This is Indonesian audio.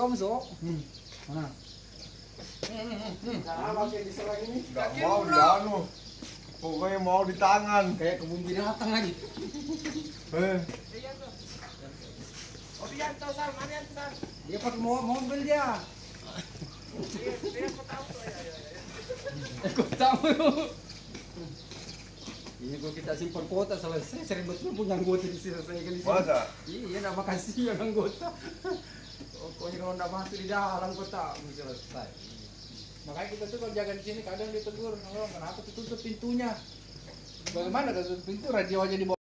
kamu sok. Nah. Gak mau di anu. Pokoknya mau di tangan. Kayak kebun binatang lagi. Dia pakai mobil dia. Kok tahu? Ini kalau kita simpan kuota selesai, sering betul punya anggota di sini saya kali. Masa? Iya, nama kasih yang anggota. Pokoknya kalau nggak masuk di dalam kota selesai. Makanya kita tuh kalau jaga di sini kadang ditegur, kenapa tutup pintunya? Bagaimana kalau tutup pintu radio aja di bawah.